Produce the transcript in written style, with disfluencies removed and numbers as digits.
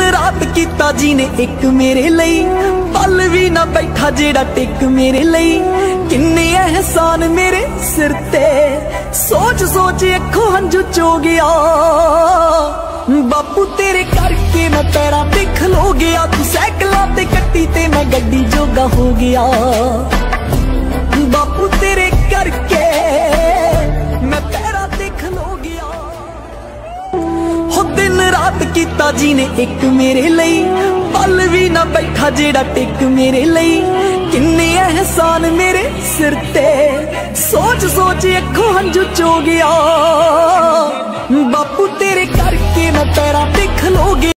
रात कीता जी ने एक मेरे लई, पल भी ना बैठा जेड़ा टिक मेरे लई। किन्ने एहसान मेरे सिर ते, सोच सोच अखों हंझू चो गया। बापू तेरे करके मैं पैरां ते खलो गया, तू सैकलां ते कट्टी ते मैं गड्डी जोगा हो गया। बापू तेरे करके मैं पैरां ते खलो गया। हो दिन रात कीता जी ने एक मेरे लई, पल भी ना बैठा जेड़ा टिक मेरे लई। किन्ने एहसान मेरे सिर ते, सोच सोच अखों हंझू चो गया। बापू तेरे करके मैं पैरां ते खलो गया।